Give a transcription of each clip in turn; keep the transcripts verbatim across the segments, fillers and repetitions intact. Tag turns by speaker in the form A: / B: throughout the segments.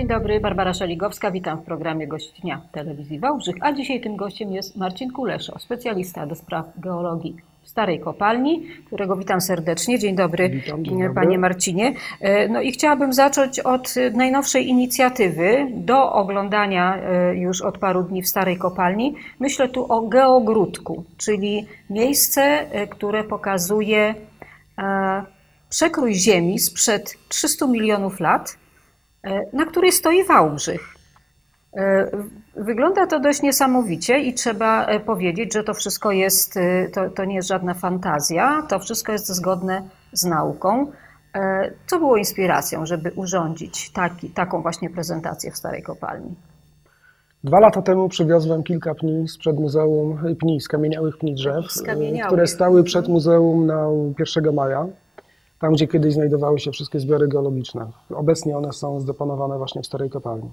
A: Dzień dobry, Barbara Szeligowska, witam w programie Gość Dnia Telewizji Wałbrzych, a dzisiaj tym gościem jest Marcin Kuleszo, specjalista do spraw geologii w Starej Kopalni, którego witam serdecznie. Dzień dobry,
B: witam, dzień dobry.
A: Panie Marcinie. No i chciałabym zacząć od najnowszej inicjatywy do oglądania już od paru dni w Starej Kopalni. Myślę tu o geogródku, czyli miejsce, które pokazuje przekrój ziemi sprzed trzystu milionów lat, na której stoi Wałbrzych. Wygląda to dość niesamowicie i trzeba powiedzieć, że to wszystko jest, to, to nie jest żadna fantazja, to wszystko jest zgodne z nauką. Co było inspiracją, żeby urządzić taki, taką właśnie prezentację w Starej Kopalni?
B: Dwa lata temu przywiozłem kilka pni sprzed muzeum, pni, skamieniałych pni drzew, które stały przed muzeum na pierwszego maja. Tam, gdzie kiedyś znajdowały się wszystkie zbiory geologiczne. Obecnie one są zdeponowane właśnie w Starej Kopalni.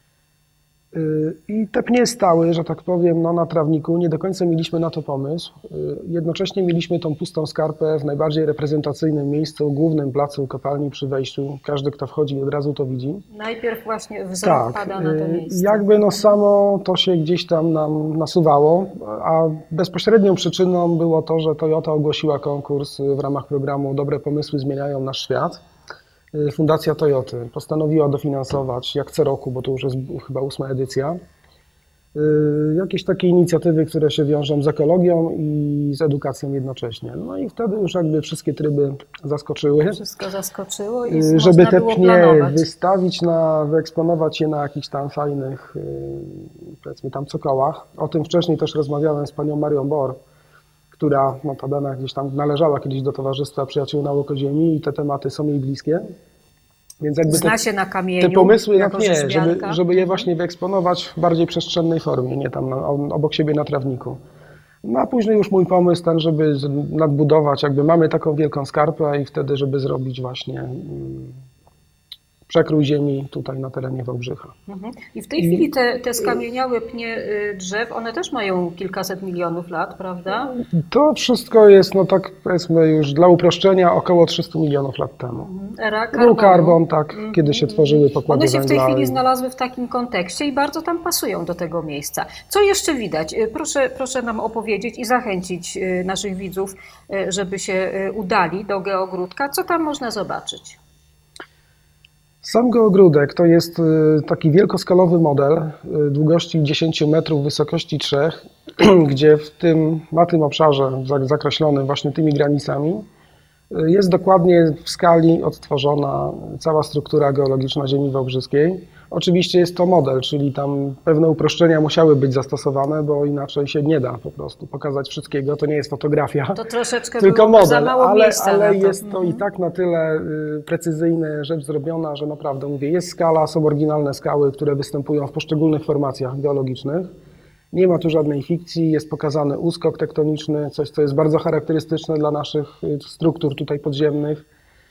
B: I te pnie stały, że tak powiem, no, na trawniku. Nie do końca mieliśmy na to pomysł. Jednocześnie mieliśmy tą pustą skarpę w najbardziej reprezentacyjnym miejscu, głównym placu kopalni przy wejściu. Każdy, kto wchodzi, od razu to widzi.
A: Najpierw właśnie wzrok
B: tak,
A: pada na to miejsce.
B: Jakby no samo to się gdzieś tam nam nasuwało, a bezpośrednią przyczyną było to, że Toyota ogłosiła konkurs w ramach programu Dobre Pomysły Zmieniają Nasz Świat. Fundacja Toyoty postanowiła dofinansować, jak co roku, bo to już jest chyba ósma edycja, jakieś takie inicjatywy, które się wiążą z ekologią i z edukacją jednocześnie. No i wtedy już jakby wszystkie tryby zaskoczyły.
A: Wszystko zaskoczyło i
B: żeby te
A: było
B: pnie
A: planować.
B: wystawić, na, wyeksponować je na jakichś tam fajnych, powiedzmy tam cokołach. O tym wcześniej też rozmawiałem z panią Marią Bor, która notabene gdzieś tam należała kiedyś do Towarzystwa Przyjaciół Nauk o Ziemi i te tematy są jej bliskie. Więc jakby
A: Zna
B: te,
A: się na kamieniu,
B: te pomysły na
A: jako
B: pnie, żeby,
A: rzeźbiarka.
B: żeby je właśnie wyeksponować w bardziej przestrzennej formie, nie tam na, obok siebie na trawniku. No a później już mój pomysł ten, żeby nadbudować, jakby mamy taką wielką skarpę i wtedy, żeby zrobić właśnie mm, przekrój ziemi tutaj na terenie Wałbrzycha.
A: Mhm. I w tej chwili te, te skamieniałe pnie drzew, one też mają kilkaset milionów lat, prawda?
B: To wszystko jest, no tak powiedzmy już dla uproszczenia, około trzystu milionów lat temu.
A: Era karbonu.
B: Był karbon, tak, mm-hmm. kiedy się tworzyły pokłady
A: One się w tej
B: węgla
A: chwili
B: i...
A: znalazły w takim kontekście i bardzo tam pasują do tego miejsca. Co jeszcze widać? Proszę, proszę nam opowiedzieć i zachęcić naszych widzów, żeby się udali do geogródka. Co tam można zobaczyć?
B: Sam geogródek to jest taki wielkoskalowy model długości dziesięć metrów, wysokości trzy, gdzie w tym, na tym obszarze zakreślonym właśnie tymi granicami jest dokładnie w skali odtworzona cała struktura geologiczna ziemi wałbrzyskiej. Oczywiście jest to model, czyli tam pewne uproszczenia musiały być zastosowane, bo inaczej się nie da po prostu pokazać wszystkiego. To nie jest fotografia,
A: to troszeczkę
B: tylko
A: było
B: model,
A: za mało
B: ale,
A: miejsca
B: ale
A: na to.
B: jest to i tak na tyle precyzyjna rzecz zrobiona, że naprawdę mówię, jest skala, są oryginalne skały, które występują w poszczególnych formacjach geologicznych. Nie ma tu żadnej fikcji, jest pokazany uskok tektoniczny, coś co jest bardzo charakterystyczne dla naszych struktur tutaj podziemnych.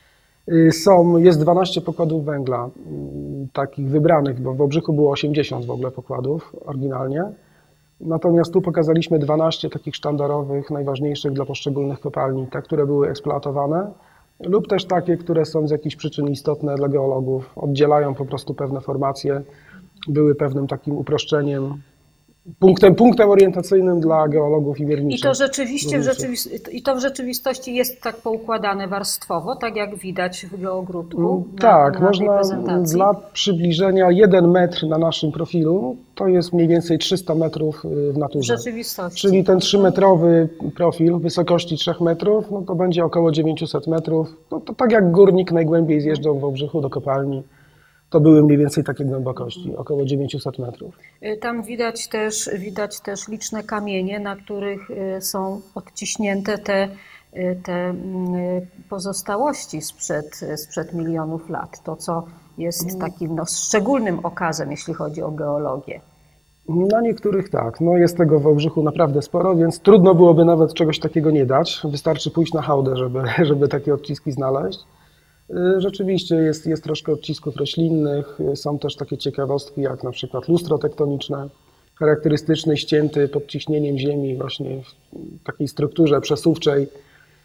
B: Są, jest dwanaście pokładów węgla, takich wybranych, bo w Wałbrzychu było osiemdziesiąt w ogóle pokładów oryginalnie. Natomiast tu pokazaliśmy dwanaście takich sztandarowych, najważniejszych dla poszczególnych kopalni, te, które były eksploatowane, lub też takie, które są z jakichś przyczyn istotne dla geologów, oddzielają po prostu pewne formacje, były pewnym takim uproszczeniem, Punktem, punktem orientacyjnym dla geologów i mierniczych.
A: I to rzeczywiście w rzeczywistości, i to w rzeczywistości jest tak poukładane warstwowo, tak jak widać w geogródku. Na,
B: tak,
A: na
B: można dla przybliżenia jeden metr na naszym profilu, to jest mniej więcej trzysta metrów w naturze.
A: W rzeczywistości.
B: Czyli ten trzymetrowy profil wysokości trzech metrów, no to będzie około dziewięćset metrów. No to tak jak górnik najgłębiej zjeżdżał w Wałbrzychu do kopalni. To były mniej więcej takie głębokości, około dziewięćset metrów.
A: Tam widać też, widać też liczne kamienie, na których są odciśnięte te, te pozostałości sprzed, sprzed milionów lat. To, co jest takim no, szczególnym okazem, jeśli chodzi o geologię.
B: Na niektórych tak. No jest tego w Wałbrzychu naprawdę sporo, więc trudno byłoby nawet czegoś takiego nie dać. Wystarczy pójść na hałdę, żeby, żeby takie odciski znaleźć. Rzeczywiście jest, jest troszkę odcisków roślinnych, są też takie ciekawostki jak na przykład lustro tektoniczne, charakterystyczny, ścięty pod ciśnieniem ziemi właśnie w takiej strukturze przesuwczej,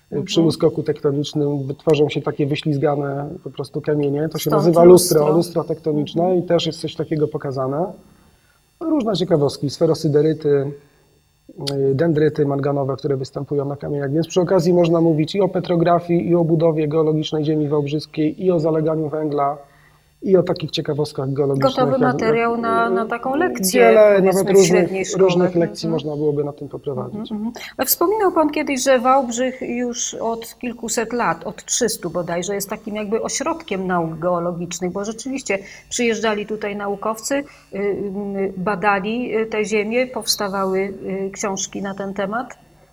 B: przy uskoku tektonicznym tworzą się takie wyślizgane po prostu kamienie. To się
A: Stąd
B: nazywa lustro,
A: lustro.
B: lustro tektoniczne i też jest coś takiego pokazane. Różne ciekawostki, sferosyderyty, dendryty manganowe, które występują na kamieniach. Więc przy okazji można mówić i o petrografii, i o budowie geologicznej ziemi wałbrzyskiej, i o zaleganiu węgla, i o takich ciekawostkach geologicznych.
A: Gotowy
B: jak-
A: materiał na, na taką lekcję.
B: Wiele,
A: powiedzmy,
B: nawet
A: w
B: różnych,
A: średniej szkole.
B: różnych lekcji
A: Mhm.
B: można byłoby na tym poprowadzić.
A: Mhm. Ale wspominał Pan kiedyś, że Wałbrzych już od kilkuset lat, od trzystu bodajże, jest takim jakby ośrodkiem nauk geologicznych, bo rzeczywiście przyjeżdżali tutaj naukowcy, y, y, badali tę ziemię, powstawały y, książki na ten temat.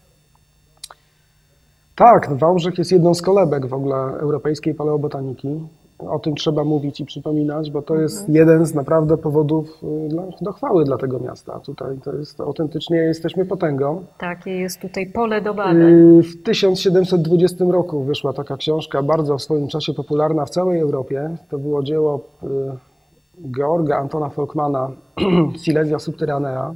B: Tak, Wałbrzych jest jedną z kolebek w ogóle europejskiej paleobotaniki. O tym trzeba mówić i przypominać, bo to jest jeden z naprawdę powodów y, dla- do chwały dla tego miasta. Tutaj to jest autentycznie jesteśmy potęgą.
A: Takie jest tutaj pole do badań.
B: Y, W tysiąc siedemset dwudziestym roku wyszła taka książka, bardzo w swoim czasie popularna w całej Europie. To było dzieło y, Georga Antona Folkmana, Silesia Subterranea.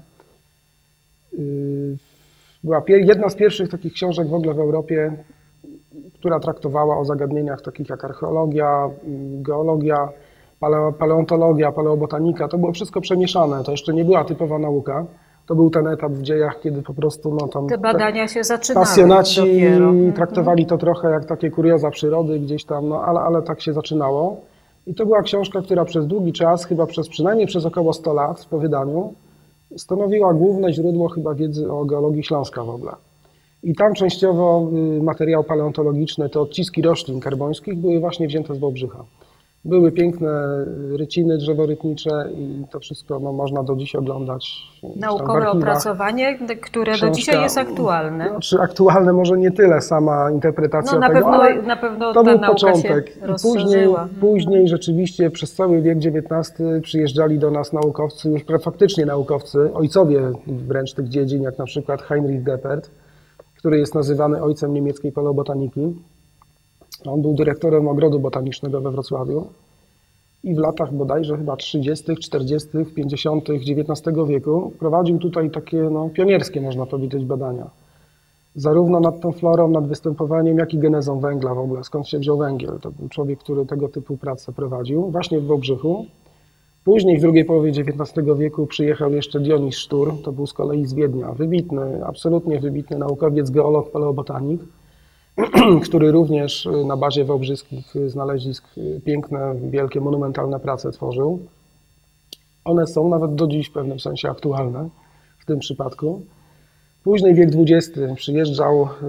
B: Y, Była pier- jedna z pierwszych takich książek w ogóle w Europie, która traktowała o zagadnieniach takich jak archeologia, y, geologia, paleo- paleontologia, paleobotanika. To było wszystko przemieszane. To jeszcze nie była typowa nauka. To był ten etap w dziejach, kiedy po prostu no, tam
A: Te badania się zaczynały
B: pasjonaci
A: dopiero.
B: traktowali to trochę jak takie kurioza przyrody gdzieś tam, no ale, ale tak się zaczynało. I to była książka, która przez długi czas, chyba przez przynajmniej przez około sto lat w wydaniu, stanowiła główne źródło chyba wiedzy o geologii Śląska w ogóle. I tam częściowo y, materiał paleontologiczny, te odciski roślin karbońskich były właśnie wzięte z Wałbrzycha. Były piękne ryciny drzeworytnicze i to wszystko no, można do dziś oglądać. gdzieś tam w
A: Naukowe
B: archiwach.
A: opracowanie, które do
B: Książka-
A: dzisiaj jest aktualne.
B: Znaczy aktualne może nie tyle sama interpretacja
A: No na
B: tego,
A: pewno,
B: ale
A: na pewno
B: to
A: ta
B: był
A: nauka
B: początek.
A: się
B: I później,
A: rozszerzyła.
B: później rzeczywiście przez cały wiek dziewiętnasty przyjeżdżali do nas naukowcy, już pra- faktycznie naukowcy, ojcowie wręcz tych dziedzin, jak na przykład Heinrich Geppert, który jest nazywany ojcem niemieckiej paleobotaniki. On był dyrektorem ogrodu botanicznego we Wrocławiu i w latach bodajże chyba trzydziestych, czterdziestych, pięćdziesiątych dziewiętnastego wieku prowadził tutaj takie no, pionierskie, można powiedzieć, badania. Zarówno nad tą florą, nad występowaniem, jak i genezą węgla w ogóle, skąd się wziął węgiel. To był człowiek, który tego typu pracę prowadził, właśnie w Wałbrzychu. Później w drugiej połowie dziewiętnastego wieku przyjechał jeszcze Dionis Sztur, to był z kolei z Wiednia, wybitny, absolutnie wybitny naukowiec, geolog, paleobotanik, który również na bazie wałbrzyskich znalezisk piękne, wielkie, monumentalne prace tworzył. One są nawet do dziś w pewnym sensie aktualne w tym przypadku. Później wiek dwudziesty przyjeżdżał y,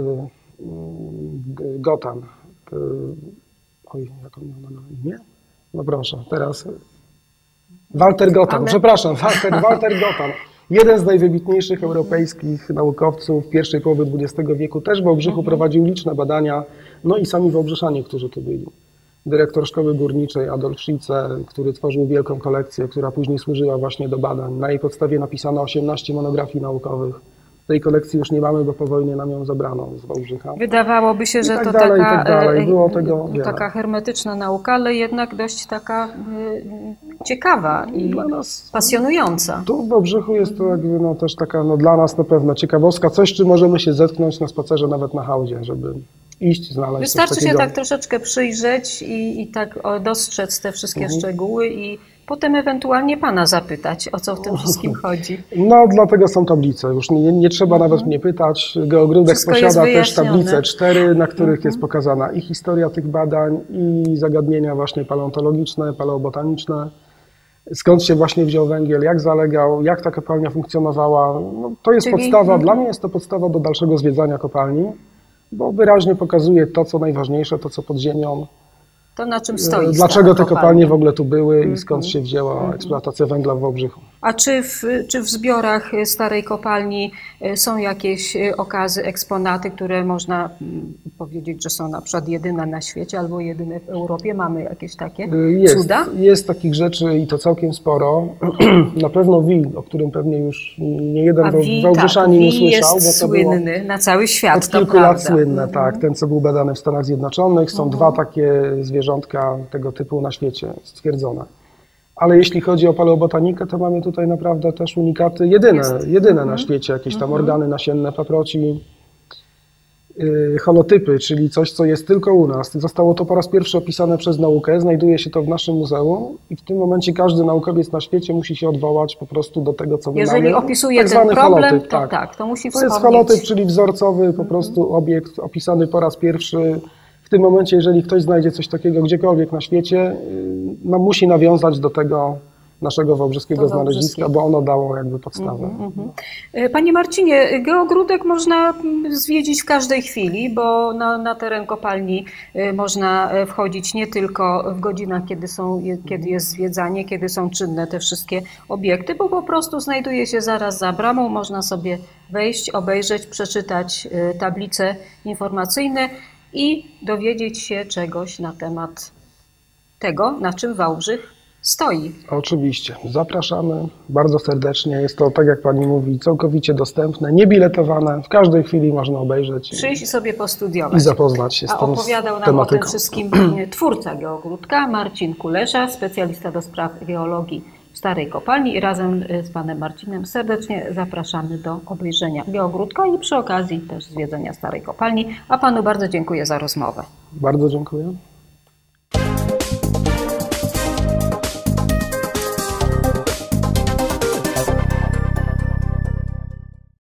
B: y, Gotan. Y, Oj, jak on miał na imię? No proszę, teraz Walter Gotan,
A: Ale-
B: przepraszam, Walter, Walter Gotan. Jeden z najwybitniejszych europejskich naukowców pierwszej połowy dwudziestego wieku, też w Wałbrzychu prowadził liczne badania, no i sami wałbrzyszanie, którzy tu byli. Dyrektor Szkoły Górniczej Adolf Schice, który tworzył wielką kolekcję, która później służyła właśnie do badań. Na jej podstawie napisano osiemnaście monografii naukowych. Tej kolekcji już nie mamy, bo po wojnie nam ją zabrano z Wałbrzycha.
A: Wydawałoby się, że
B: tak
A: to
B: dalej, i
A: taka,
B: tak dalej.
A: e,
B: Było tego wiele.
A: taka hermetyczna nauka, ale jednak dość taka y, ciekawa i
B: Dla nas
A: pasjonująca.
B: tu w Wałbrzychu jest to jakby no, też taka no, dla nas na pewno ciekawostka, coś, czym możemy się zetknąć na spacerze nawet na hałdzie, żeby iść, znaleźć
A: Wystarczy
B: coś
A: się
B: takiego.
A: tak troszeczkę przyjrzeć i, i tak o, dostrzec te wszystkie
B: Mhm.
A: szczegóły i potem ewentualnie Pana zapytać, o co w tym wszystkim chodzi.
B: No, dlatego są tablice. Już nie, nie trzeba nawet mnie pytać. Geogródek
A: Wszystko jest
B: posiada też
A: wyjaśnione.
B: tablice cztery, na których jest pokazana i historia tych badań, i zagadnienia właśnie paleontologiczne, paleobotaniczne. Skąd się właśnie wziął węgiel, jak zalegał, jak ta kopalnia funkcjonowała. No, to jest
A: Czyli-
B: podstawa, dla mnie jest to podstawa do dalszego zwiedzania kopalni, bo wyraźnie pokazuje to, co najważniejsze, to, co pod ziemią.
A: To na czym stoi
B: Dlaczego
A: stara
B: te kopalnie w ogóle tu były i skąd się wzięła eksploatacja węgla w Wałbrzychu.
A: A czy w, czy w zbiorach starej kopalni y, są jakieś y, okazy, eksponaty, które można mm, powiedzieć, że są na przykład jedyne na świecie albo jedyne w Europie? Mamy jakieś takie
B: Jest,
A: cuda?
B: jest takich rzeczy i to całkiem sporo. Na pewno Wi, o którym pewnie już nie jeden
A: A
B: Wał-
A: Wi,
B: Wałbrzyszanin
A: tak,
B: nie
A: Wi
B: słyszał,
A: jest
B: bo to było
A: słynny na cały świat,
B: od
A: to
B: kilku
A: prawda.
B: lat słynne, tak. Ten, co był badany w Stanach Zjednoczonych. Są dwa takie zwierzątka tego typu na świecie stwierdzone. Ale jeśli chodzi o paleobotanikę, to mamy tutaj naprawdę też unikaty jedyne, jedyne na świecie. Jakieś tam organy nasienne paproci. holotypy, czyli coś, co jest tylko u nas. Zostało to po raz pierwszy opisane przez naukę, znajduje się to w naszym muzeum i w tym momencie każdy naukowiec na świecie musi się odwołać po prostu do tego, co my
A: Jeżeli
B: mamy.
A: opisuje
B: Tak
A: ten
B: zwany
A: problem,
B: holotyp,
A: to
B: tak.
A: tak, to musi
B: To
A: wspomnieć.
B: jest holotyp, czyli wzorcowy po prostu obiekt opisany po raz pierwszy. W tym momencie, jeżeli ktoś znajdzie coś takiego gdziekolwiek na świecie, no, musi nawiązać do tego naszego wałbrzyskiego znaleziska, bo ono dało jakby podstawę.
A: Mm, mm. Panie Marcinie, geogródek można zwiedzić w każdej chwili, bo na, na teren kopalni można wchodzić nie tylko w godzinach, kiedy, są, kiedy jest zwiedzanie, kiedy są czynne te wszystkie obiekty, bo po prostu znajduje się zaraz za bramą, można sobie wejść, obejrzeć, przeczytać tablice informacyjne i dowiedzieć się czegoś na temat tego, na czym Wałbrzych stoi.
B: Oczywiście. Zapraszamy bardzo serdecznie. Jest to, tak jak Pani mówi, całkowicie dostępne, niebiletowane. W każdej chwili można obejrzeć.
A: Przyjść i sobie postudiować.
B: I zapoznać się z
A: A
B: tą
A: opowiadał nam
B: tematyką.
A: o tym wszystkim twórca geogródka, Marcin Kulesza, specjalista do spraw geologii w Starej Kopalni. I razem z Panem Marcinem serdecznie zapraszamy do obejrzenia geogródka i przy okazji też zwiedzenia Starej Kopalni. A Panu bardzo dziękuję za rozmowę.
B: Bardzo dziękuję.